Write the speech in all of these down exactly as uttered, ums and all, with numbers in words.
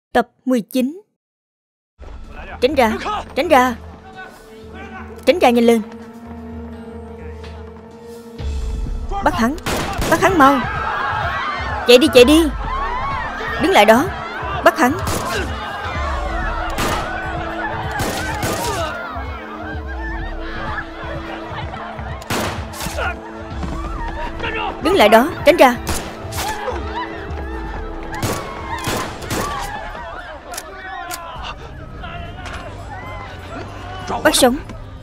Tập mười chín. Tránh ra, tránh ra, tránh ra nhanh lên. Bắt hắn, bắt hắn mau. Chạy đi, chạy đi. Đứng lại đó, bắt hắn. Đứng lại đó, tránh ra. Bắt sống.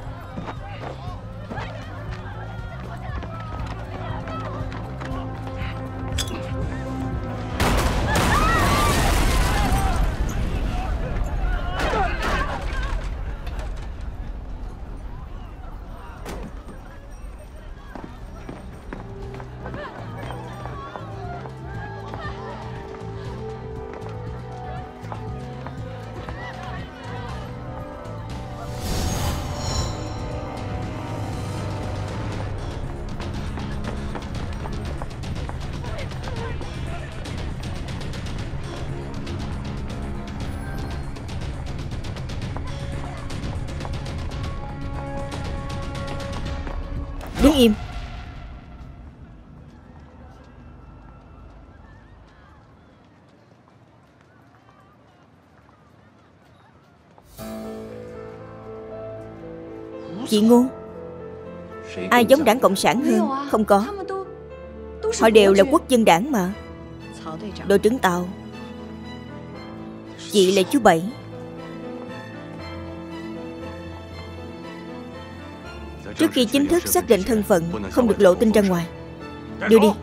Đứng im. Chị Ngô, ai giống Đảng Cộng sản hơn? Không có. Họ đều là quốc dân đảng mà. Đội trưởng Tào, chị là chú Bảy. Trước khi chính thức xác định thân phận, không được lộ tin ra ngoài. Đưa đi.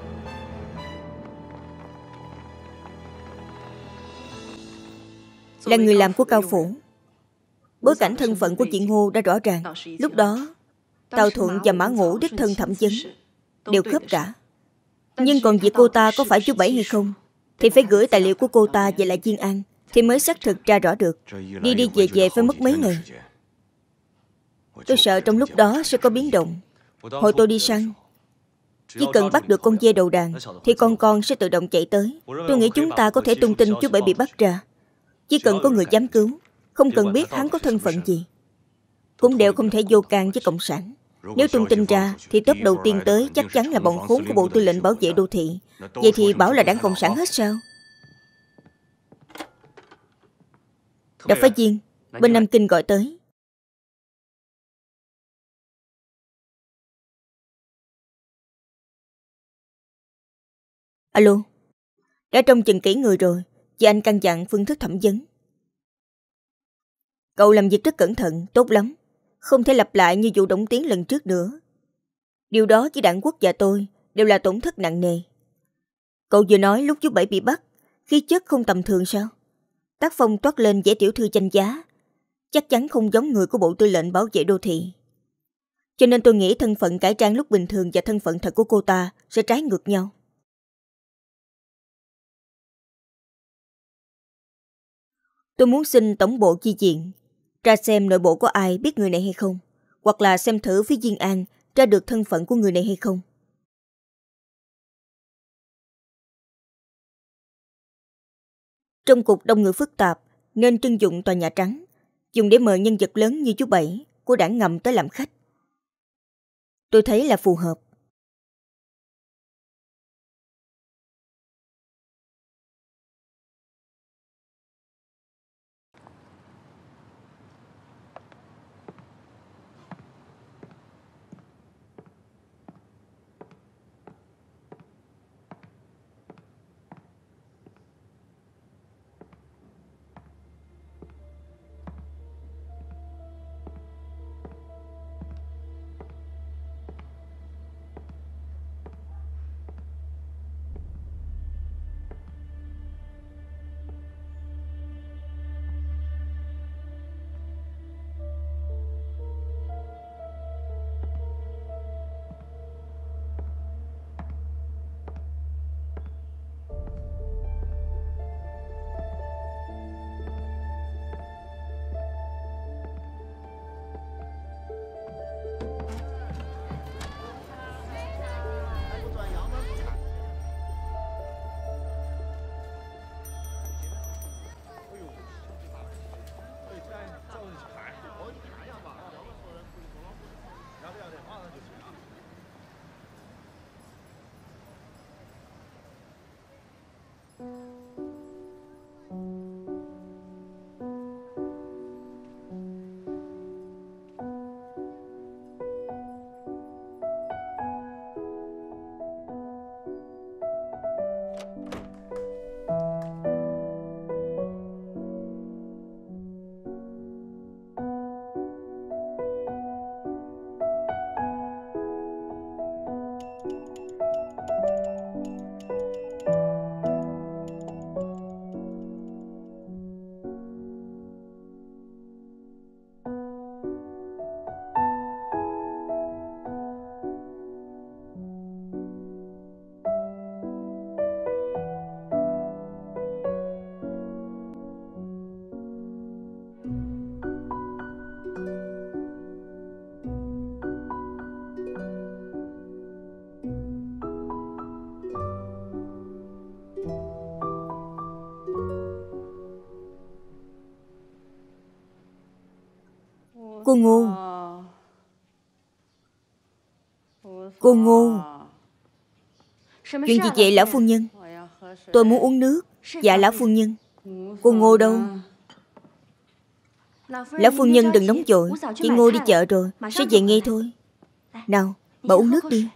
Là người làm của Cao Phủ. Bối cảnh thân phận của chị Ngô đã rõ ràng. Lúc đó Tào Thuận và Mã Ngũ đích thân thẩm vấn đều khớp cả. Nhưng còn việc cô ta có phải chú Bảy hay không thì phải gửi tài liệu của cô ta về lại Diên An thì mới xác thực ra rõ được. Đi đi về về phải mất mấy ngày. Tôi sợ trong lúc đó sẽ có biến động. Hồi tôi đi săn, chỉ cần bắt được con dê đầu đàn thì con con sẽ tự động chạy tới. Tôi nghĩ chúng ta có thể tung tin chú Bảy bị bắt ra. Chỉ cần có người dám cứu, không cần biết hắn có thân phận gì, cũng đều không thể vô can với Cộng sản. Nếu tung tin ra thì top đầu tiên tới chắc chắn là bọn khốn của Bộ Tư lệnh Bảo vệ Đô thị. Vậy thì bảo là Đảng Cộng sản hết sao? Đặc phái viên bên Nam Kinh gọi tới. Alo, đã trông chừng kỹ người rồi. Chị anh căn dặn phương thức thẩm vấn. Cậu làm việc rất cẩn thận, tốt lắm. Không thể lặp lại như vụ Đổng Tiến lần trước nữa. Điều đó với Đảng Quốc và tôi đều là tổn thất nặng nề. Cậu vừa nói lúc chú Bảy bị bắt, khí chất không tầm thường sao? Tác phong toát lên vẻ tiểu thư danh giá, chắc chắn không giống người của Bộ Tư lệnh Bảo vệ Đô thị. Cho nên tôi nghĩ thân phận cải trang lúc bình thường và thân phận thật của cô ta sẽ trái ngược nhau. Tôi muốn xin tổng bộ chi viện ra xem nội bộ có ai biết người này hay không, hoặc là xem thử phía Diên An ra được thân phận của người này hay không. Trong cục đông người phức tạp nên trưng dụng tòa Nhà Trắng, dùng để mời nhân vật lớn như chú Bảy của đảng ngầm tới làm khách. Tôi thấy là phù hợp. Cô Ngô. Cô Ngô. Chuyện gì vậy lão phu nhân? Tôi muốn uống nước. Dạ lão phu nhân. Cô Ngô đâu? Lão phu nhân đừng nóng vội. Chị Ngô đi chợ rồi, sẽ về ngay thôi. Nào, bà uống nước đi.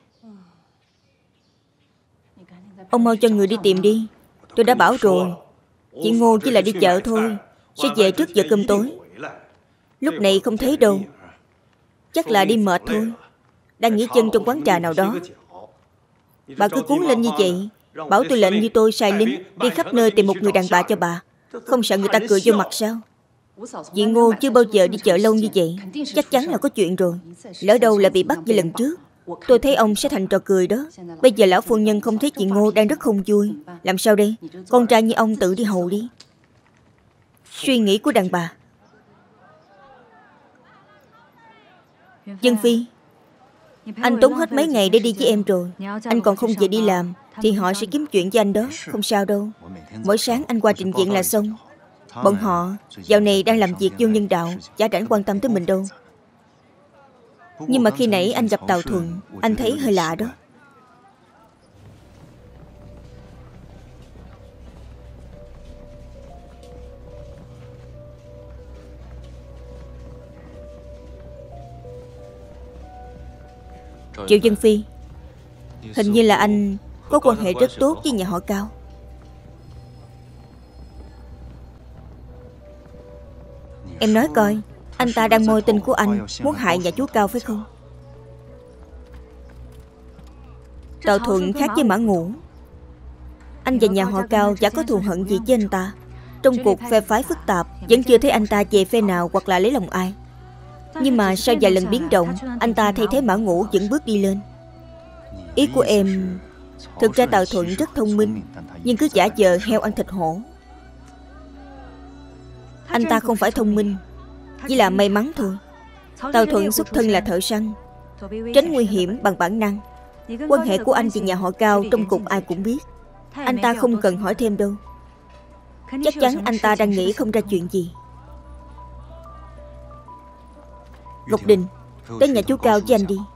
Ông mau cho người đi tìm đi. Tôi đã bảo rồi, chị Ngô chỉ là đi chợ thôi, sẽ về trước giờ cơm tối. Lúc này không thấy đâu. Chắc là đi mệt thôi, đang nghỉ chân trong quán trà nào đó. Bà cứ cuốn lên như vậy, bảo tôi lệnh như tôi sai lính đi khắp nơi tìm một người đàn bà cho bà. Không sợ người ta cười vô mặt sao? Chị Ngô chưa bao giờ đi chợ lâu như vậy, chắc chắn là có chuyện rồi. Lỡ đâu lại bị bắt như lần trước. Tôi thấy ông sẽ thành trò cười đó. Bây giờ lão phu nhân không thấy chị Ngô đang rất không vui. Làm sao đây? Con trai như ông tự đi hầu đi. Suy nghĩ của đàn bà. Dân Phi, anh tốn hết mấy ngày để đi với em rồi. Anh còn không về đi làm thì họ sẽ kiếm chuyện với anh đó. Không sao đâu. Mỗi sáng anh qua trình diện là xong. Bọn họ dạo này đang làm việc vô nhân đạo, chả rảnh quan tâm tới mình đâu. Nhưng mà khi nãy anh gặp Tào Thuận, anh thấy hơi lạ đó. Triệu Dân Phi, hình như là anh có quan hệ rất tốt với nhà họ Cao. Em nói coi, anh ta đang môi tình của anh, muốn hại nhà chú Cao phải không? Tào Thuận khác với Mã Ngũ. Anh và nhà họ Cao chả có thù hận gì với anh ta. Trong cuộc phe phái phức tạp, vẫn chưa thấy anh ta về phe nào hoặc là lấy lòng ai. Nhưng mà sau vài lần biến động, anh ta thay thế Mã Ngũ vẫn bước đi lên. Ý của em, thực ra Tào Thuận rất thông minh, nhưng cứ giả vờ heo ăn thịt hổ. Anh ta không phải thông minh, chỉ là may mắn thôi. Tào Thuận xuất thân là thợ săn, tránh nguy hiểm bằng bản năng. Quan hệ của anh và nhà họ Cao trong cục ai cũng biết. Anh ta không cần hỏi thêm đâu. Chắc chắn anh ta đang nghĩ không ra chuyện gì. Ngọc Đình, tới nhà chú Cao với anh đi.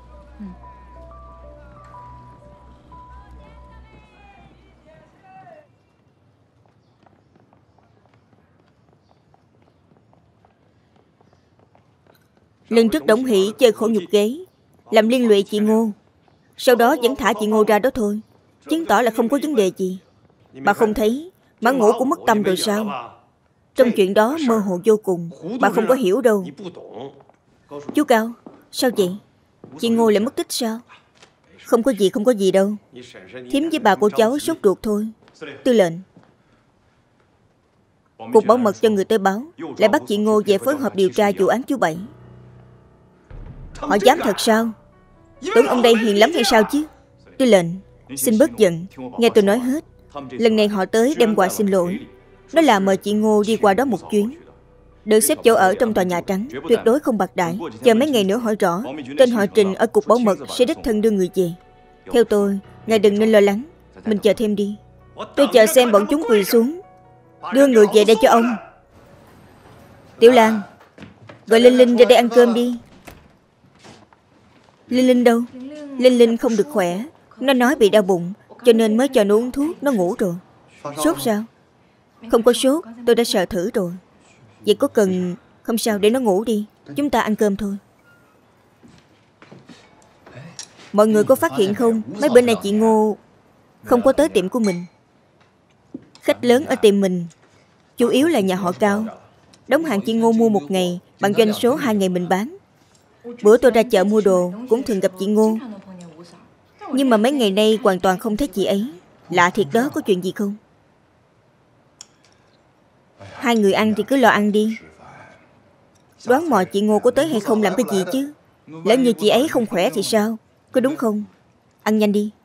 Lần trước Đổng Hỷ chơi khổ nhục kế, làm liên lụy chị Ngô, sau đó vẫn thả chị Ngô ra đó thôi, chứng tỏ là không có vấn đề gì. Bà không thấy Mã Ngũ cũng mất tâm rồi sao? Trong chuyện đó mơ hồ vô cùng, bà không có hiểu đâu. Chú Cao, sao vậy? Chị Ngô lại mất tích sao? Không có gì, không có gì đâu. Thím với bà của cháu sốt ruột thôi. Tư lệnh, cục bảo mật cho người tới báo, lại bắt chị Ngô về phối hợp điều tra vụ án chú Bảy. Họ dám thật sao? Tưởng ông đây hiền lắm hay sao chứ? Tư lệnh, xin bớt giận, nghe tôi nói hết. Lần này họ tới đem quà xin lỗi. Đó là mời chị Ngô đi qua đó một chuyến, được xếp chỗ ở trong tòa Nhà Trắng, tuyệt đối không bạc đãi. Chờ mấy ngày nữa hỏi rõ, tên họ Trình ở cục bảo mật sẽ đích thân đưa người về. Theo tôi, ngài đừng nên lo lắng. Mình chờ thêm đi. Tôi chờ xem bọn chúng quỳ xuống đưa người về đây cho ông. Tiểu Lan, gọi Linh Linh ra đây ăn cơm đi. Linh Linh đâu? Linh Linh không được khỏe. Nó nói bị đau bụng, cho nên mới cho nó uống thuốc. Nó ngủ rồi. Sốt sao? Không có sốt, tôi đã sợ thử rồi. Vậy có cần... Không sao, để nó ngủ đi. Chúng ta ăn cơm thôi. Mọi người có phát hiện không? Mấy bữa nay chị Ngô không có tới tiệm của mình. Khách lớn ở tiệm mình chủ yếu là nhà họ Cao. Đóng hàng chị Ngô mua một ngày bằng doanh số hai ngày mình bán. Bữa tôi ra chợ mua đồ cũng thường gặp chị Ngô. Nhưng mà mấy ngày nay hoàn toàn không thấy chị ấy. Lạ thiệt đó, có chuyện gì không? Hai người ăn thì cứ lo ăn đi. Đoán mò chị Ngô có tới hay không làm cái gì chứ. Lỡ như chị ấy không khỏe thì sao? Có đúng không? Ăn nhanh đi.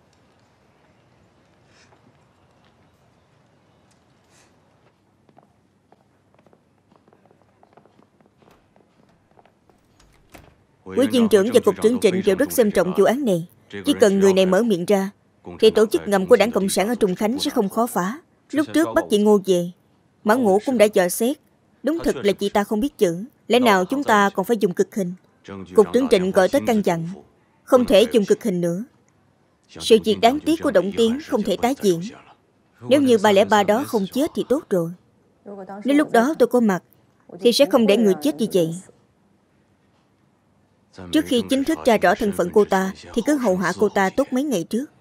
Quý viên trưởng và cục trưởng Trịnh đều rất xem trọng vụ án này. Chỉ cần người này mở miệng ra thì tổ chức ngầm của Đảng Cộng sản ở Trùng Khánh sẽ không khó phá. Lúc trước bắt chị Ngô về, Mã Ngũ cũng đã dò xét. Đúng thật là chị ta không biết chữ, Lẽ nào chúng ta còn phải dùng cực hình? Cục trưởng Trịnh gọi tới căn dặn, không thể dùng cực hình nữa. Sự việc đáng tiếc của Động Tiến không thể tái diễn. Nếu như ba không ba đó không chết thì tốt rồi. Nếu lúc đó tôi có mặt thì sẽ không để người chết như vậy. Trước khi chính thức tra rõ thân phận cô ta thì cứ hầu hạ cô ta tốt mấy ngày trước.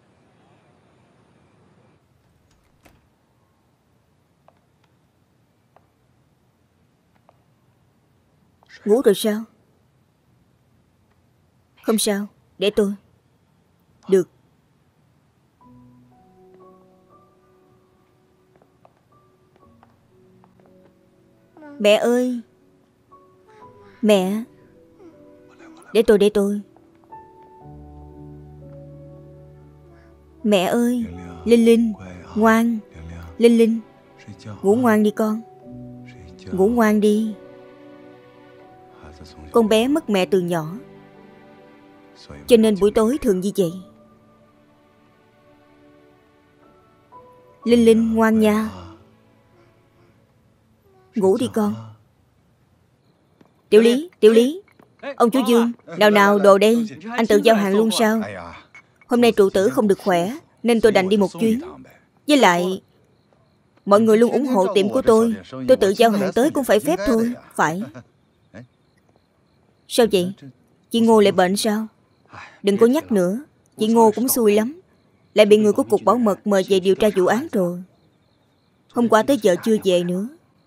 Ngủ rồi sao? Không sao, để tôi. Được. Mẹ ơi! Mẹ! Để tôi, để tôi. Mẹ ơi! Linh Linh! Ngoan! Linh Linh! Ngủ ngoan đi con. Ngủ ngoan đi. Con bé mất mẹ từ nhỏ, cho nên buổi tối thường như vậy. Linh Linh ngoan nha. Ngủ đi con. Tiểu Lý, Tiểu Lý. Ông chủ Dương, nào nào đồ đây. Anh tự giao hàng luôn sao? Hôm nay trụ tử không được khỏe nên tôi đành đi một chuyến. Với lại mọi người luôn ủng hộ tiệm của tôi. Tôi tự giao hàng tới cũng phải phép thôi. Phải. Sao vậy? Chị Ngô lại bệnh sao? Đừng có nhắc nữa. Chị Ngô cũng xui lắm, lại bị người của Cục Bảo mật mời về điều tra vụ án rồi. Hôm qua tới giờ chưa về nữa.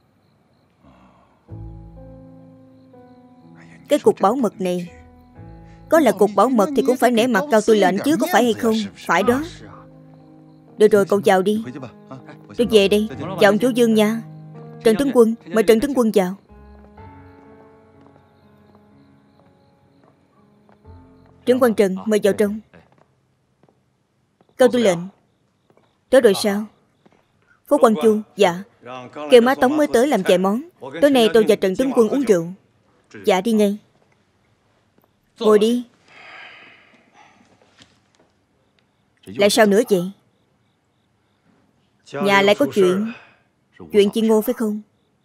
Cái Cục Bảo mật này, có là Cục Bảo mật thì cũng phải nể mặt Cao Tư lệnh chứ, có phải hay không? Phải đó. Được rồi, cậu vào đi. Tôi về đây. Chào ông chủ Dương nha. Trần Tướng Quân, mời Trần Tướng Quân vào. Trưởng quan Trần, mời vào trong. Cao Tư lệnh. Tới rồi sao? Phố Quang Chu, dạ. Kêu má Tống mới tới làm vài món. Tối nay tôi và Trần Tướng Quân uống rượu. Dạ đi ngay. Ngồi đi. Lại sao nữa vậy? Nhà lại có chuyện. Chuyện chị Ngô phải không?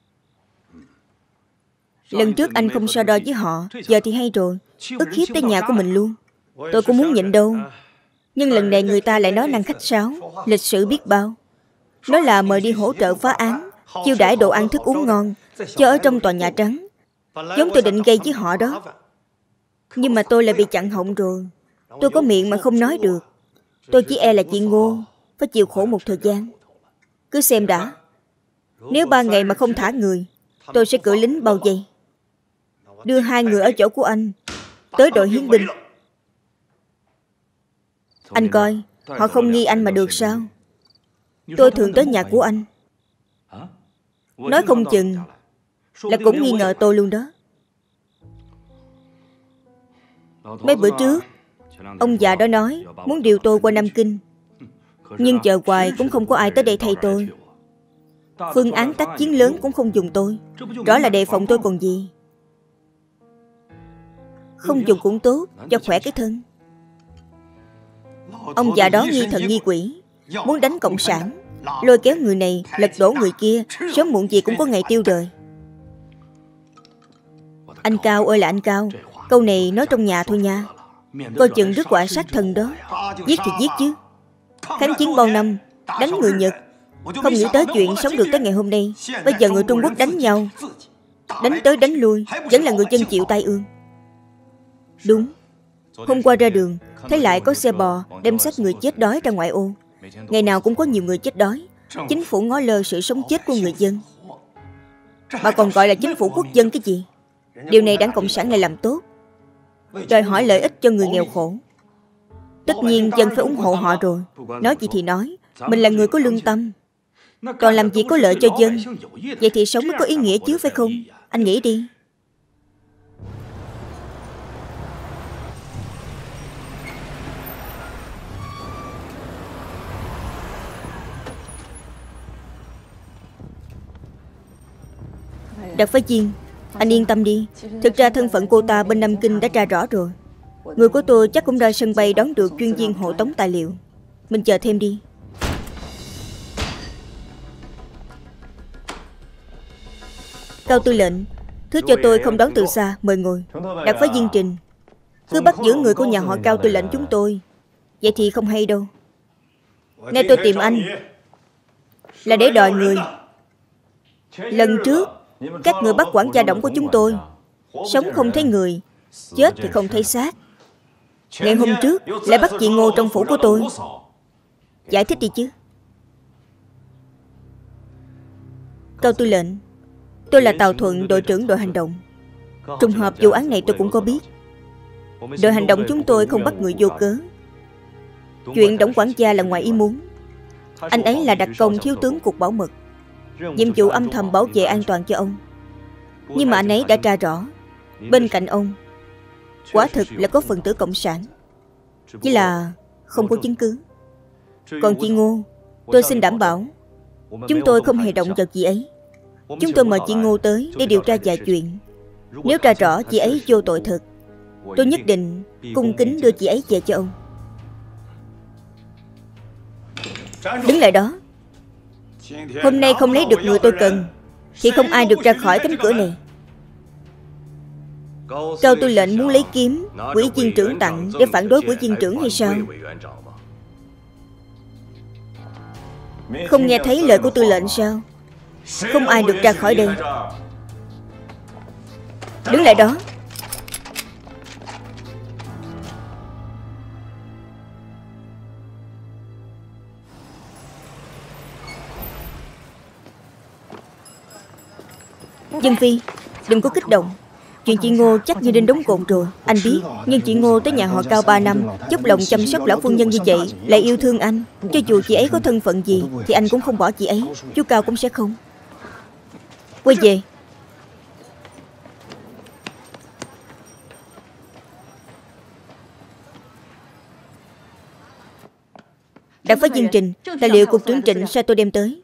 Lần trước anh không so đo với họ, giờ thì hay rồi. Ức hiếp tới nhà của mình luôn. Tôi cũng muốn nhịn đâu, nhưng lần này người ta lại nói năng khách sáo, lịch sự biết bao. Nói là mời đi hỗ trợ phá án, chiêu đãi đồ ăn thức uống ngon, cho ở trong tòa Nhà Trắng. Giống tôi định gây với họ đó. Nhưng mà tôi lại bị chặn họng rồi. Tôi có miệng mà không nói được. Tôi chỉ e là chị Ngô phải chịu khổ một thời gian. Cứ xem đã. Nếu ba ngày mà không thả người, tôi sẽ cử lính bao vây, đưa hai người ở chỗ của anh tới đội hiến binh. Anh coi, họ không nghi anh mà được sao? Tôi thường tới nhà của anh. Nói không chừng là cũng nghi ngờ tôi luôn đó. Mấy bữa trước ông già đó nói muốn điều tôi qua Nam Kinh, nhưng chờ hoài cũng không có ai tới đây thay tôi. Phương án tác chiến lớn cũng không dùng tôi. Rõ là đề phòng tôi còn gì. Không dùng cũng tốt, cho khỏe cái thân. Ông già đó nghi thần nghi quỷ, muốn đánh cộng sản, lôi kéo người này, lật đổ người kia. Sớm muộn gì cũng có ngày tiêu đời. Anh Cao ơi là anh Cao, câu này nói trong nhà thôi nha. Coi chừng rước họa sát thân đó. Giết thì giết chứ. Kháng chiến bao năm, đánh người Nhật, không nghĩ tới chuyện sống được tới ngày hôm nay. Bây giờ người Trung Quốc đánh nhau, đánh tới đánh lui, vẫn là người dân chịu tai ương. Đúng. Hôm qua ra đường, thấy lại có xe bò đem xách người chết đói ra ngoại ô. Ngày nào cũng có nhiều người chết đói. Chính phủ ngó lơ sự sống chết của người dân, mà còn gọi là chính phủ quốc dân cái gì? Điều này Đảng Cộng sản lại làm tốt, đòi hỏi lợi ích cho người nghèo khổ. Tất nhiên dân phải ủng hộ họ rồi. Nói gì thì nói, mình là người có lương tâm, còn làm gì có lợi cho dân. Vậy thì sống mới có ý nghĩa chứ, phải không? Anh nghĩ đi. Đặc phái viên, anh yên tâm đi. Thực ra thân phận cô ta bên Nam Kinh đã tra rõ rồi. Người của tôi chắc cũng ra sân bay đón được chuyên viên hộ tống tài liệu. Mình chờ thêm đi. Cao tư lệnh, Thứ cho tôi không đón từ xa. Mời ngồi. Đặc phái viên Trình, cứ bắt giữ người của nhà họ Cao tư lệnh chúng tôi, vậy thì không hay đâu. Nay tôi tìm anh là để đòi người. Lần trước các người bắt quản gia Đổng của chúng tôi, sống không thấy người, chết thì không thấy xác. Ngày hôm trước lại bắt chị Ngô trong phủ của tôi. Giải thích đi chứ. Cao tư lệnh, tôi là Tào Thuận, đội trưởng đội hành động. Trùng hợp vụ án này tôi cũng có biết. Đội hành động chúng tôi không bắt người vô cớ. Chuyện Đổng quản gia là ngoài ý muốn. Anh ấy là đặc công thiếu tướng cục bảo mật, nhiệm vụ âm thầm bảo vệ an toàn cho ông. Nhưng mà anh ấy đã tra rõ, bên cạnh ông quả thực là có phần tử cộng sản, chỉ là không có chứng cứ. Còn chị Ngô, tôi xin đảm bảo chúng tôi không hề động vào chị ấy. Chúng tôi mời chị Ngô tới để điều tra vài chuyện. Nếu tra rõ chị ấy vô tội thật, tôi nhất định cung kính đưa chị ấy về cho ông. Đứng lại đó. Hôm nay không lấy được người tôi cần thì không ai được ra khỏi cánh cửa này. Cao tư lệnh muốn lấy kiếm ủy viên trưởng tặng để phản đối ủy viên trưởng hay sao? Không nghe thấy lời của tư lệnh sao? Không ai được ra khỏi đây. Đứng lại đó. Dân Phi, đừng có kích động. Chuyện chị Ngô chắc như đinh đóng cột rồi. Anh biết, nhưng chị Ngô tới nhà họ Cao ba năm, dốc lòng chăm sóc lão phu nhân như vậy, lại yêu thương anh. Cho dù chị ấy có thân phận gì thì anh cũng không bỏ chị ấy. Chú Cao cũng sẽ không. Quay về. Đặc phái viên Trình, tài liệu cục trưởng Trịnh sai tôi đem tới.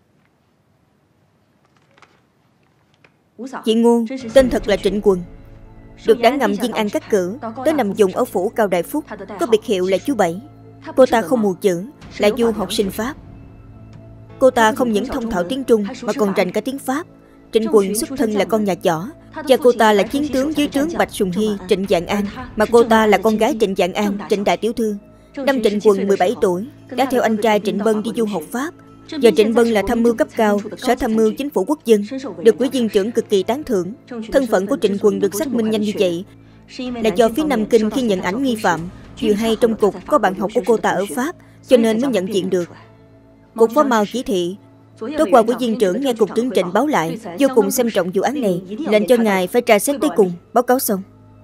Chị Ngô, tên thật là Trịnh Quần, được đảng ngầm Diên An cắt cử tới nằm vùng ở phủ Cao Đại Phúc, có biệt hiệu là chú Bảy. Cô ta không mù chữ, là du học sinh Pháp. Cô ta không những thông thạo tiếng Trung mà còn rành cả tiếng Pháp. Trịnh Quần xuất thân là con nhà võ. Cha cô ta là chiến tướng dưới trướng Bạch Sùng Hy, Trịnh Vạn An, mà cô ta là con gái Trịnh Vạn An, Trịnh đại tiểu thư. Năm Trịnh Quần mười bảy tuổi đã theo anh trai Trịnh Bân đi du học Pháp. Giờ Trịnh Bân là tham mưu cấp cao Sở Tham mưu Chính phủ Quốc dân, được ủy viên trưởng cực kỳ tán thưởng. Thân phận của Trịnh Quần được xác minh nhanh như vậy là do phía Nam Kinh khi nhận ảnh nghi phạm, vừa hay trong cục có bạn học của cô ta ở Pháp, cho nên mới nhận diện được. Cục phó Mao chỉ thị, tối qua ủy viên trưởng nghe cục trưởng Trịnh báo lại vô cùng xem trọng vụ án này, lệnh cho ngài phải tra xét tới cùng. Báo cáo xong.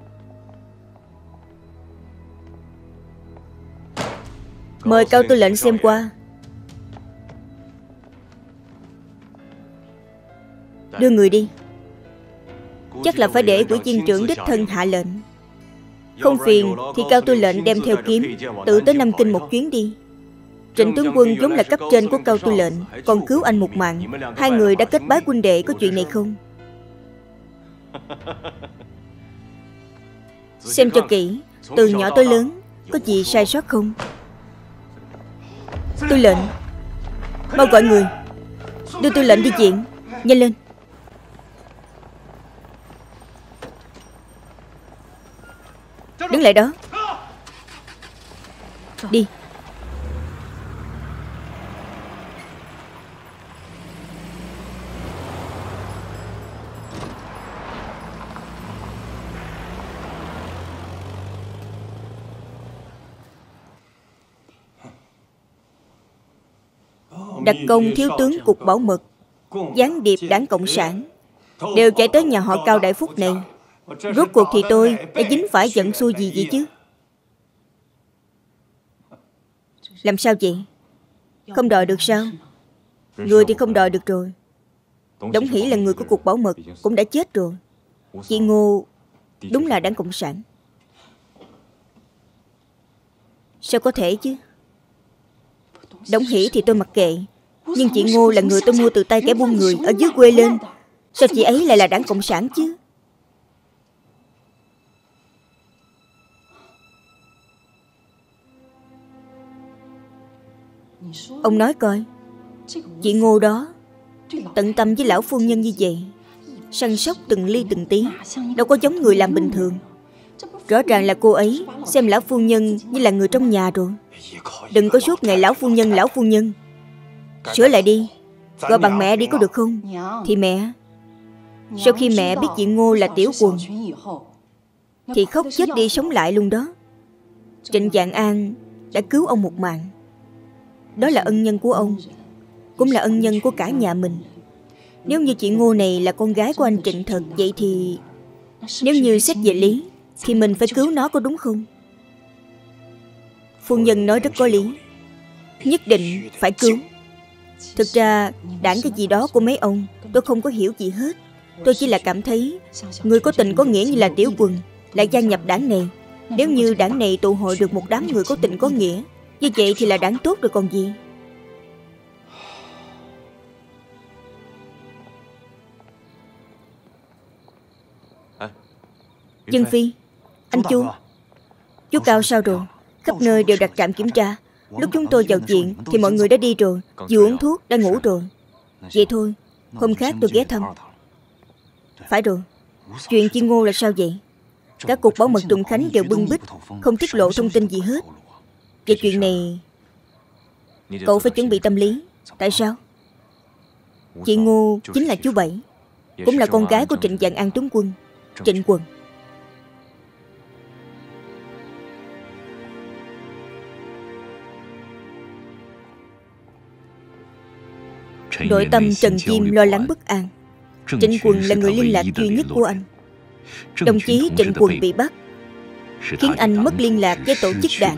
Mời Cao tư lệnh xem qua. Đưa người đi. Chắc là phải để ủy viên trưởng đích thân hạ lệnh. Không phiền thì Cao tư lệnh đem theo kiếm tự tới Nam Kinh một chuyến đi. Trịnh tướng quân vốn là cấp trên của Cao tư lệnh, còn cứu anh một mạng. Hai người đã kết bái huynh đệ, có chuyện này không? Xem cho kỹ, từ nhỏ tới lớn có gì sai sót không? Tư lệnh, mau gọi người. Đưa tư lệnh đi viện. Nhanh lên. Đứng lại đó. Đi. Đặc công thiếu tướng cục bảo mật, gián điệp đảng Cộng sản, đều chạy tới nhà họ Cao Đại Phúc này. Rốt cuộc thì tôi đã dính phải giận xui gì vậy chứ? Làm sao vậy? Không đòi được sao? Người thì không đòi được rồi. Đổng Hỷ là người của cục bảo mật, cũng đã chết rồi. Chị Ngô đúng là đảng Cộng sản. Sao có thể chứ? Đổng Hỷ thì tôi mặc kệ, nhưng chị Ngô là người tôi mua từ tay kẻ buôn người ở dưới quê lên. Sao chị ấy lại là đảng Cộng sản chứ? Ông nói coi, chị Ngô đó tận tâm với lão phu nhân như vậy, săn sóc từng ly từng tí, đâu có giống người làm bình thường. Rõ ràng là cô ấy xem lão phu nhân như là người trong nhà rồi. Đừng có suốt ngày lão phu nhân, lão phu nhân. Sửa lại đi, gọi bằng mẹ đi có được không? Thì mẹ. Sau khi mẹ biết chị Ngô là Tiểu Quần thì khóc chết đi sống lại luôn đó. Trịnh Vạn An đã cứu ông một mạng. Đó là ân nhân của ông, cũng là ân nhân của cả nhà mình. Nếu như chị Ngô này là con gái của anh Trịnh thật, vậy thì nếu như xét về lý thì mình phải cứu nó, có đúng không? Phu nhân nói rất có lý, nhất định phải cứu. Thực ra đảng cái gì đó của mấy ông tôi không có hiểu gì hết. Tôi chỉ là cảm thấy người có tình có nghĩa như là Tiểu Quần lại gia nhập đảng này. Nếu như đảng này tụ hội được một đám người có tình có nghĩa, như vậy thì là đảng tốt rồi còn gì. Dân Phi, anh Chu, chú Cao sao rồi? Khắp nơi đều đặt trạm kiểm tra. Lúc chúng tôi vào viện thì mọi người đã đi rồi, vừa uống thuốc đã ngủ rồi. Vậy thôi, hôm khác tôi ghé thăm. Phải rồi, chuyện chị Ngô là sao vậy? Các cục bảo mật Trùng Khánh đều bưng bít, không tiết lộ thông tin gì hết. Về chuyện này cậu phải chuẩn bị tâm lý. Tại sao? Chị Ngô chính là chú Bảy, cũng là con gái của Trịnh Vạn An tướng quân, Trịnh Quần. Nội tâm Trần Diêm lo lắng bất an. Trịnh Quần là người liên lạc duy nhất của anh. Đồng chí Trịnh Quần bị bắt, khiến anh mất liên lạc với tổ chức đảng.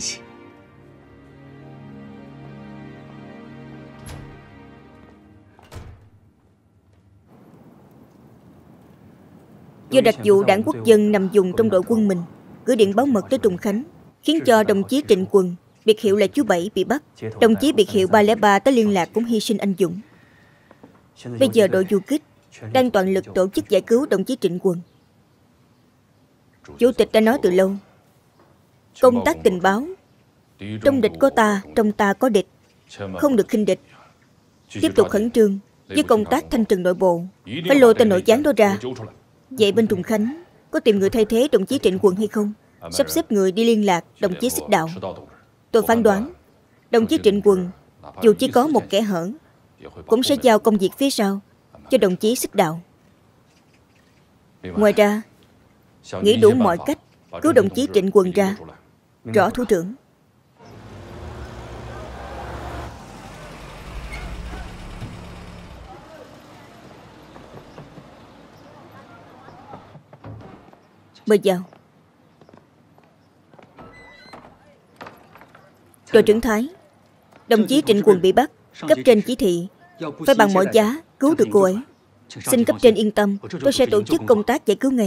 Do đặc vụ đảng quốc dân nằm dùng trong đội quân mình gửi điện báo mật tới Trùng Khánh, khiến cho đồng chí Trịnh Quần, biệt hiệu là chú Bảy, bị bắt. Đồng chí biệt hiệu ba không ba tới liên lạc cũng hy sinh anh dũng. Bây giờ đội du kích đang toàn lực tổ chức giải cứu đồng chí Trịnh Quần. Chủ tịch đã nói từ lâu, công tác tình báo, trong địch có ta, trong ta có địch, không được khinh địch. Tiếp tục khẩn trương với công tác thanh trừng nội bộ, phải lôi tên nội gián đó ra. Vậy bên Trùng Khánh có tìm người thay thế đồng chí Trịnh Quần hay không? Sắp xếp người đi liên lạc đồng chí Xích Đạo. Tôi phán đoán đồng chí Trịnh Quần dù chỉ có một kẻ hở cũng sẽ giao công việc phía sau cho đồng chí Xích Đạo. Ngoài ra, nghĩ đủ mọi cách cứu đồng chí Trịnh Quần ra. Rõ thủ trưởng. Mời vào. Đội trưởng Thái, đồng chí Trịnh Quần bị bắt, cấp trên chỉ thị phải bằng mọi giá cứu được cô ấy. Xin cấp trên yên tâm, tôi sẽ tổ chức công tác giải cứu ngay.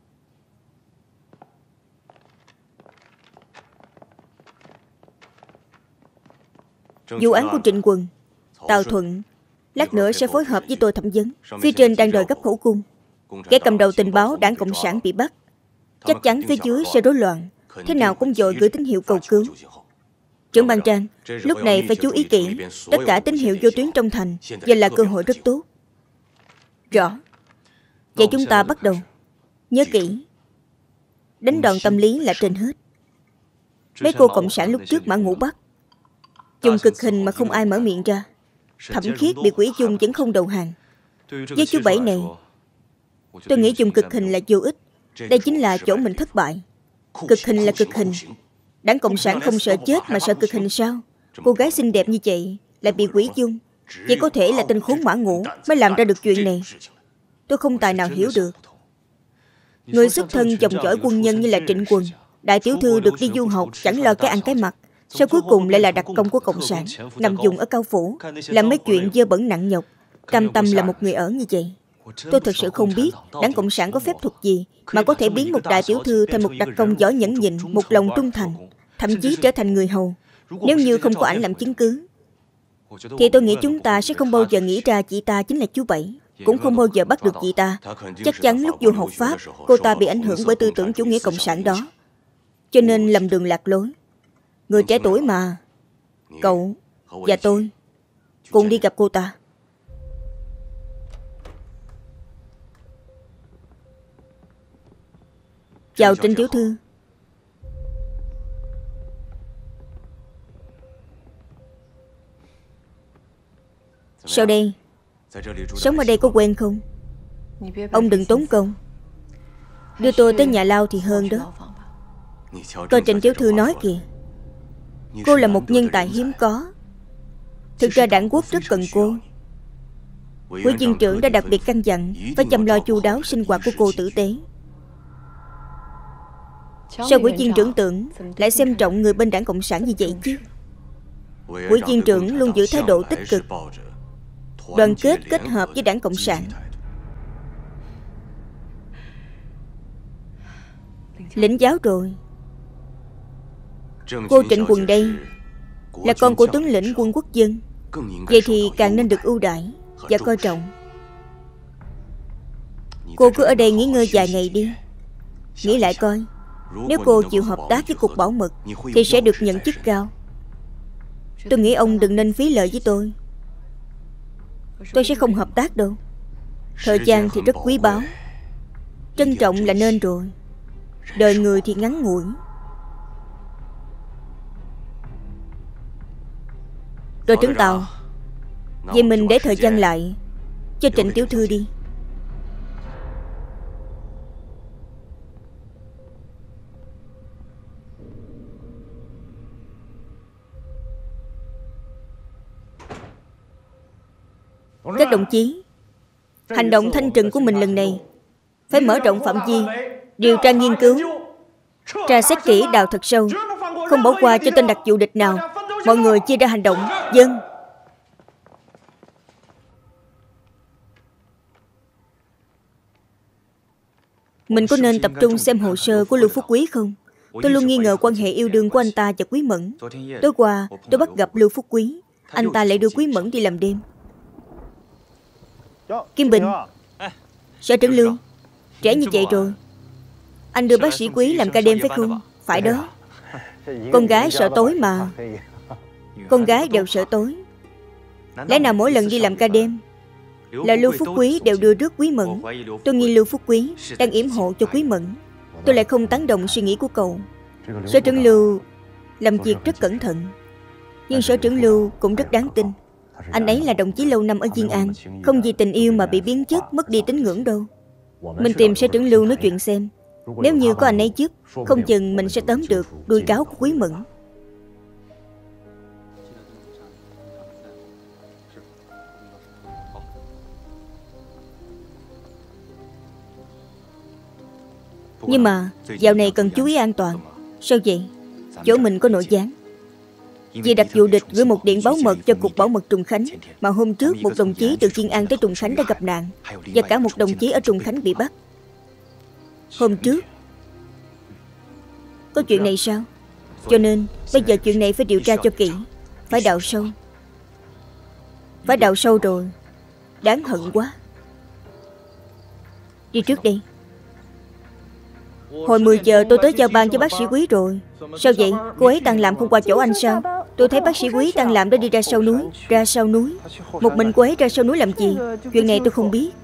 Vụ án của Trịnh Quần, Tào Thuận lát nữa sẽ phối hợp với tôi thẩm vấn. Phía trên đang đòi gấp khẩu cung. Kẻ cầm đầu tình báo đảng Cộng sản bị bắt, chắc chắn phía dưới sẽ rối loạn. Thế nào cũng vội gửi tín hiệu cầu cứu. Trưởng ban Trang, lúc này phải chú ý kỹ. Tất cả tín hiệu vô tuyến trong thành giờ là cơ hội rất tốt. Rõ. Vậy chúng ta bắt đầu. Nhớ kỹ, đánh đòn tâm lý là trên hết. Mấy cô cộng sản lúc trước Mã Ngũ bắt, dùng cực hình mà không ai mở miệng ra. Thẩm Khiết bị Quỷ Dung vẫn không đầu hàng. Với chú Bảy này, tôi nghĩ dùng cực hình là vô ích. Đây chính là chỗ mình thất bại. Cực hình là cực hình. Đảng Cộng sản không sợ chết mà sợ cực hình sao? Cô gái xinh đẹp như vậy lại bị Quỷ Dung. Chỉ có thể là tên khốn Mã Ngũ mới làm ra được chuyện này. Tôi không tài nào hiểu được. Người xuất thân dòng dõi quân nhân như là Trịnh Quần, đại tiểu thư được đi du học, chẳng lo cái ăn cái mặc, sao cuối cùng lại là đặc công của Cộng sản, nằm dùng ở Cao Phủ, làm mấy chuyện dơ bẩn nặng nhọc, cam tâm là một người ở như vậy. Tôi thật sự không biết đảng Cộng sản có phép thuật gì mà có thể biến một đại tiểu thư thành một đặc công giỏi nhẫn nhịn, một lòng trung thành, thậm chí trở thành người hầu. Nếu như không có ảnh làm chứng cứ, thì tôi nghĩ chúng ta sẽ không bao giờ nghĩ ra chị ta chính là chú Bảy, cũng không bao giờ bắt được chị ta. Chắc chắn lúc du học Pháp, cô ta bị ảnh hưởng bởi tư tưởng chủ nghĩa cộng sản đó, cho nên lầm đường lạc lối. Người trẻ tuổi mà. Cậu và tôi cùng đi gặp cô ta. Chào Trịnh tiểu thư. Sao đây? Sống ở đây có quen không? Ông đừng tốn công. Đưa tôi tới nhà lao thì hơn đó. Coi Trịnh tiểu thư nói kìa, cô là một nhân tài hiếm có. Thực ra đảng quốc rất cần cô. Ủy viên trưởng đã đặc biệt căn dặn phải chăm lo chu đáo sinh hoạt của cô tử tế. Sao ủy viên trưởng tưởng lại xem trọng người bên đảng Cộng sản như vậy chứ? Ủy viên trưởng luôn giữ thái độ tích cực, đoàn kết kết hợp với đảng Cộng sản. Lĩnh giáo rồi. Cô Trịnh Quần đây là con của tướng lĩnh quân quốc dân, vậy thì càng nên được ưu đãi và coi trọng. Cô cứ ở đây nghỉ ngơi vài ngày đi. Nghĩ lại coi, nếu cô chịu hợp tác với Cục Bảo mật thì sẽ được nhận chức cao. Tôi nghĩ ông đừng nên phí lợi với tôi. Tôi sẽ không hợp tác đâu. Thời gian thì rất quý báu, trân trọng là nên rồi. Đời người thì ngắn ngủi. Rồi Trấn Tàu, vậy mình để thời gian lại cho Trịnh tiểu thư đi. Các đồng chí, hành động thanh trừng của mình lần này phải mở rộng phạm vi, điều tra nghiên cứu, tra xét kỹ đào thật sâu, không bỏ qua cho tên đặc vụ địch nào. Mọi người chia ra hành động. Dân. Mình có nên tập trung xem hồ sơ của Lưu Phúc Quý không? Tôi luôn nghi ngờ quan hệ yêu đương của anh ta và Quý Mẫn. Tối qua tôi bắt gặp Lưu Phúc Quý, anh ta lại đưa Quý Mẫn đi làm đêm. Kim Bình, Sở trưởng Lưu, trẻ như vậy rồi, anh đưa bác sĩ Quý làm ca đêm phải không? Phải đó. Con gái sợ tối mà. Con gái đều sợ tối. Lẽ nào mỗi lần đi làm ca đêm là Lưu Phúc Quý đều đưa rước Quý Mẫn? Tôi nghi Lưu Phúc Quý đang yểm hộ cho Quý Mẫn. Tôi lại không tán đồng suy nghĩ của cậu. Sở trưởng Lưu làm việc rất cẩn thận, nhưng Sở trưởng Lưu cũng rất đáng tin. Anh ấy là đồng chí lâu năm ở Diên An, không vì tình yêu mà bị biến chất, mất đi tín ngưỡng đâu. Mình tìm Sở trưởng Lưu nói chuyện xem. Nếu như có anh ấy giúp, không chừng mình sẽ tóm được đuôi cáo của Quý Mẫn. Nhưng mà dạo này cần chú ý an toàn. Sao vậy? Chỗ mình có nội gián. Vì đặc vụ địch gửi một điện báo mật cho Cục Bảo mật Trùng Khánh, mà hôm trước một đồng chí từ Diên An tới Trùng Khánh đã gặp nạn, và cả một đồng chí ở Trùng Khánh bị bắt. Hôm trước có chuyện này sao? Cho nên bây giờ chuyện này phải điều tra cho kỹ, phải đào sâu. Phải đào sâu rồi. Đáng hận quá. Đi trước đi. Hồi mười giờ tôi tới giao ban cho bác sĩ Quý rồi. Sao vậy? Cô ấy đang làm không qua chỗ anh sao? Tôi thấy bác sĩ Quý đang làm đó đi ra sau núi. Ra sau núi? Một mình cô ấy ra sau núi làm gì? Chuyện này tôi không biết.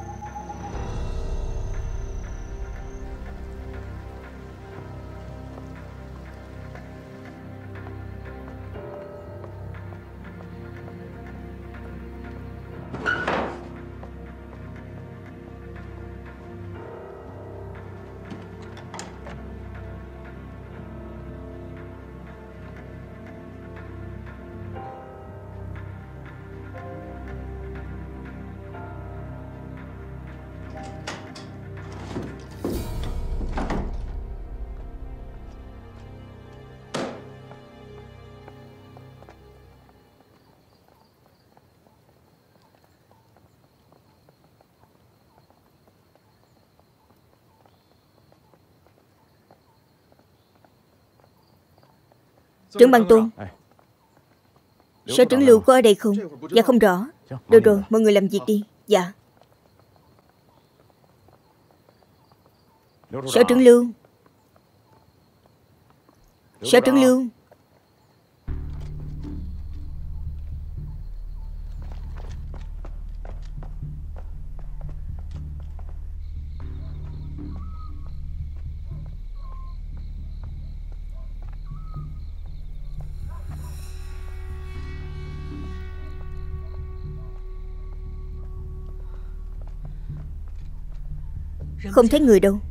Trưởng ban Tôn, Sở trưởng Lưu có ở đây không? Dạ không rõ. Được rồi, mọi người làm việc đi. Dạ. Sở trưởng Lưu. Sở trưởng Lưu. Không thấy người đâu.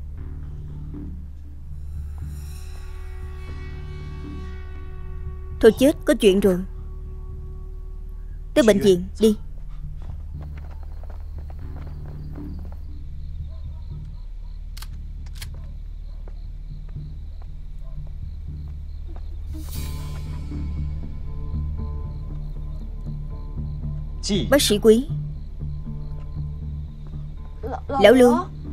Thôi chết, có chuyện rồi. Tới bệnh viện, đi. Bác sĩ Quý. Lão Lương.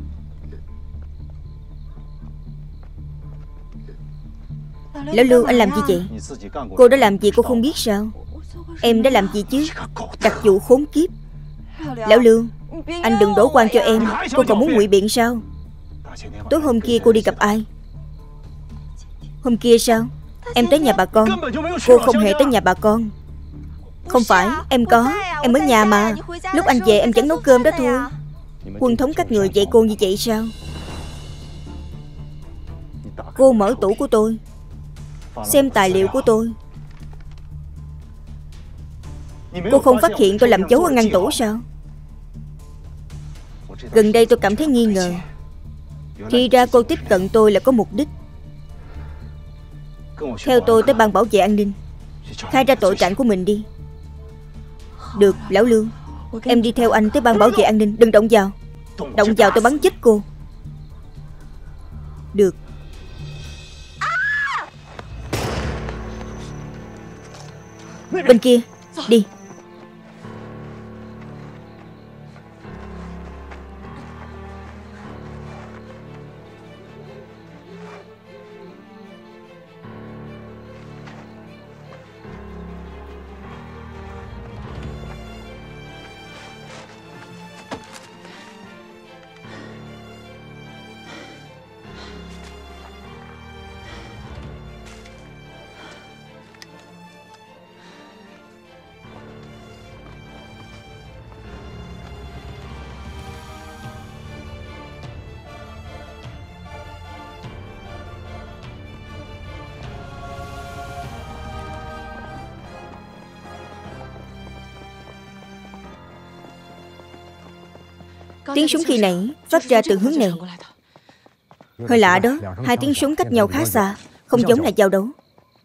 Lão Lương, anh làm gì vậy? Cô đã làm gì cô không biết sao? Em đã làm gì chứ? Đặc vụ khốn kiếp. Lão Lương, anh đừng đổ oan cho em. Cô còn muốn ngụy biện sao? Tối hôm kia cô đi gặp ai? Hôm kia sao? Em tới nhà bà con. Cô không hề tới nhà bà con. Không phải, em có. Em ở nhà mà. Lúc anh về em chẳng nấu cơm đó thôi. Quân thống các người dạy cô như vậy sao? Cô mở tủ của tôi, xem tài liệu của tôi. Cô không phát hiện tôi làm dấu ở ngăn tủ sao? Gần đây tôi cảm thấy nghi ngờ. Thì ra cô tiếp cận tôi là có mục đích. Theo tôi tới ban bảo vệ an ninh, khai ra tội trạng của mình đi. Được, Lão Lương. Em đi theo anh tới ban bảo vệ an ninh. Đừng động vào. Động vào tôi bắn chết cô. Được. Bên kia, đi. Tiếng súng khi nãy phát ra từ hướng này. Hơi lạ đó. Hai tiếng súng cách nhau khá xa, không giống là giao đấu.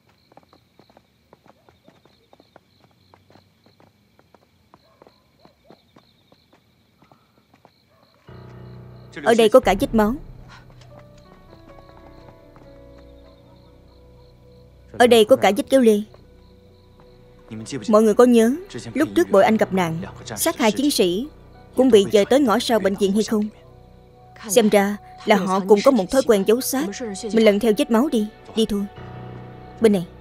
Ở đây có cả vết máu. Ở đây có cả vết kéo lê. Mọi người có nhớ lúc trước Bội Anh gặp nạn, sát hại chiến sĩ cũng bị dời tới ngõ sau bệnh viện hay không? Xem ra là họ cùng có một thói quen giấu xác. Mình lần theo vết máu đi. Đi thôi. Bên này.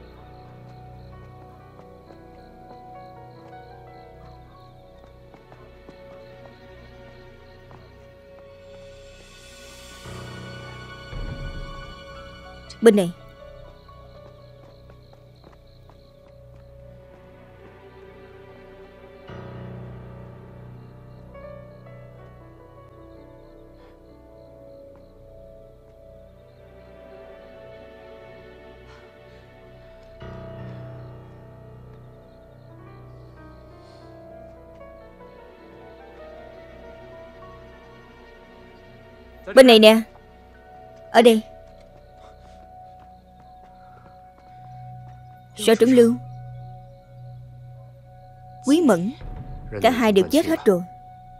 Bên này. Bên này nè. Ở đây. Sở trưởng Lưu, Quý Mẫn, cả hai đều chết hết rồi.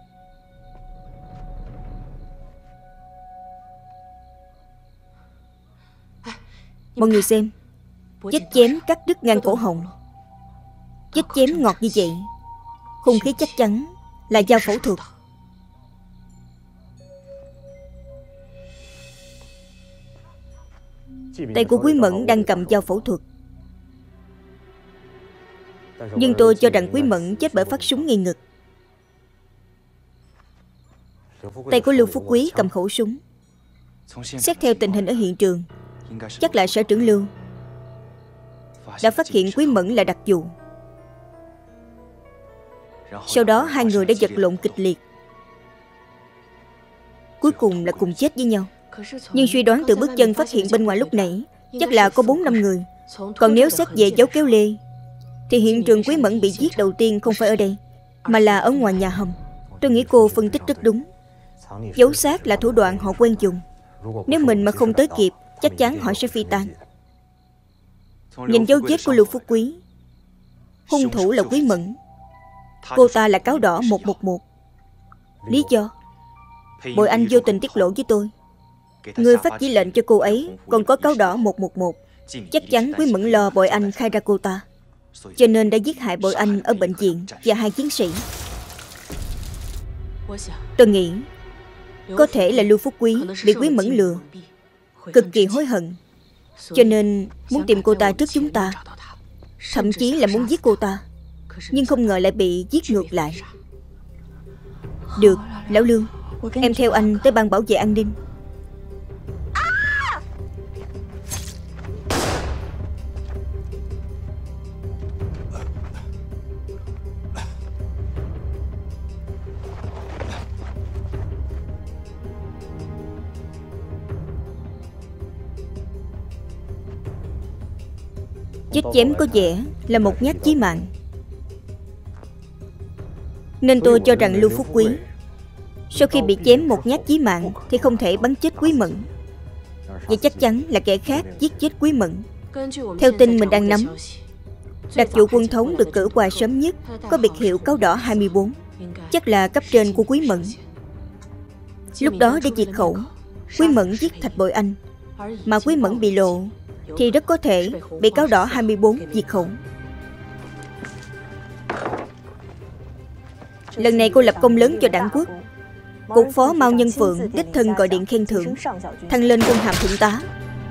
Mọi người xem. Vết chém cắt đứt ngang cổ họng. Vết chém ngọt như vậy, hung khí chắc chắn là dao phẫu thuật. Tay của Quý Mẫn đang cầm dao phẫu thuật. Nhưng tôi cho rằng Quý Mẫn chết bởi phát súng ngay ngực. Tay của Lưu Phúc Quý cầm khẩu súng. Xét theo tình hình ở hiện trường, chắc là sở trưởng Lưu đã phát hiện Quý Mẫn là đặc vụ. Sau đó hai người đã vật lộn kịch liệt, cuối cùng là cùng chết với nhau. Nhưng suy đoán từ bước chân phát hiện bên ngoài lúc nãy, chắc là có bốn năm người. Còn nếu xét về dấu kéo lê, thì hiện trường Quý Mẫn bị giết đầu tiên không phải ở đây, mà là ở ngoài nhà hầm. Tôi nghĩ cô phân tích rất đúng. Giấu xác là thủ đoạn họ quen dùng. Nếu mình mà không tới kịp, chắc chắn họ sẽ phi tan. Nhìn dấu vết của Lưu Phúc Quý, hung thủ là Quý Mẫn. Cô ta là cáo đỏ một một một. Lý do, Bội Anh vô tình tiết lộ với tôi, người phát chỉ lệnh cho cô ấy còn có cáo đỏ một một một. Chắc chắn Quý Mẫn lo Bội Anh khai ra cô ta, cho nên đã giết hại Bội Anh ở bệnh viện và hai chiến sĩ. Tôi nghĩ có thể là Lưu Phúc Quý bị Quý Mẫn lừa, cực kỳ hối hận, cho nên muốn tìm cô ta trước chúng ta. Thậm chí là muốn giết cô ta, nhưng không ngờ lại bị giết ngược lại. Được, Lão Lương, em theo anh tới ban bảo vệ an ninh. Vết chém có vẻ là một nhát chí mạng, nên tôi cho rằng Lưu Phúc Quý sau khi bị chém một nhát chí mạng thì không thể bắn chết Quý Mẫn. Vậy chắc chắn là kẻ khác giết chết Quý Mẫn. Theo tin mình đang nắm, đặc vụ Quân Thống được cử qua sớm nhất có biệt hiệu cáo đỏ hai mươi bốn, chắc là cấp trên của Quý Mẫn. Lúc đó để diệt khẩu, Quý Mẫn giết Thạch Bội Anh, mà Quý Mẫn bị lộ thì rất có thể bị cáo đỏ hai mươi bốn diệt khẩu. Lần này cô lập công lớn cho đảng quốc. Cục phó Mao Nhân Phượng đích thân gọi điện khen thưởng, thăng lên quân hàm thượng tá.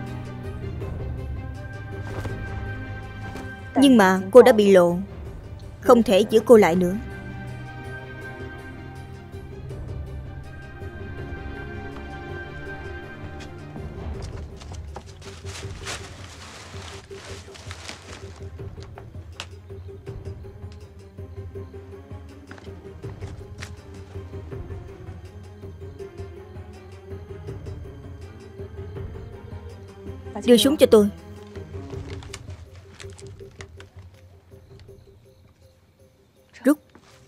Nhưng mà cô đã bị lộ, không thể giữ cô lại nữa. Đưa súng cho tôi. Rút.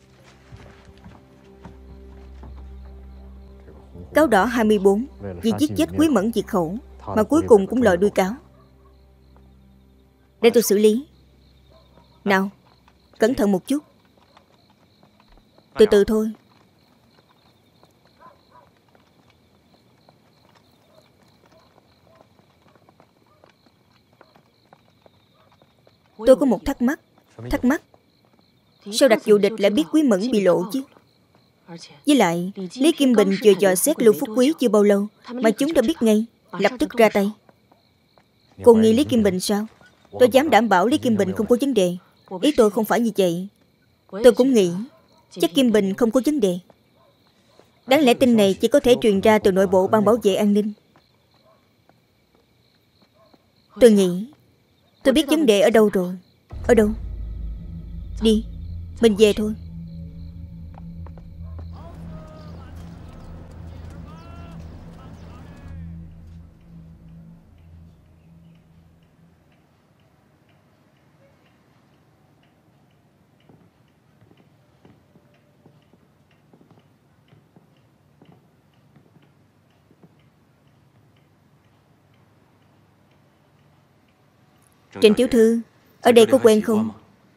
Cáo đỏ hai mươi bốn vì giết chết Quý Mẫn diệt khẩu, mà cuối cùng cũng lòi đuôi cáo. Để tôi xử lý. Nào, cẩn thận một chút. Từ từ thôi. Tôi có một thắc mắc. Thắc mắc sao đặc vụ địch lại biết Quý Mẫn bị lộ chứ? Với lại Lý Kim Bình vừa dò xét Lưu Phúc Quý chưa bao lâu mà chúng đã biết ngay, lập tức ra tay. Cô nghi Lý Kim Bình sao? Tôi dám đảm bảo Lý Kim Bình không có vấn đề. Ý tôi không phải như vậy. Tôi cũng nghĩ chắc Kim Bình không có vấn đề. Đáng lẽ tin này chỉ có thể truyền ra từ nội bộ ban bảo vệ an ninh. Tôi nghĩ tôi biết vấn đề ở đâu rồi. Ở đâu? Đi, mình về thôi. Trịnh tiểu thư, ở đây có quen không?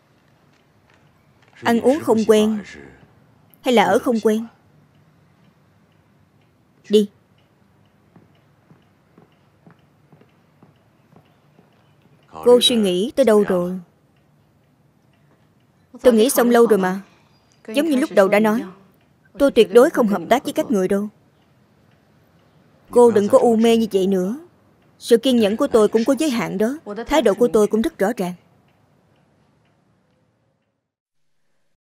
Ăn uống không quen, hay là ở không quen? Đi. Cô suy nghĩ tới đâu rồi? Tôi nghĩ xong lâu rồi mà. Giống như lúc đầu đã nói, tôi tuyệt đối không hợp tác với các người đâu. Cô đừng có u mê như vậy nữa. Sự kiên nhẫn của tôi cũng có giới hạn đó. Thái độ của tôi cũng rất rõ ràng.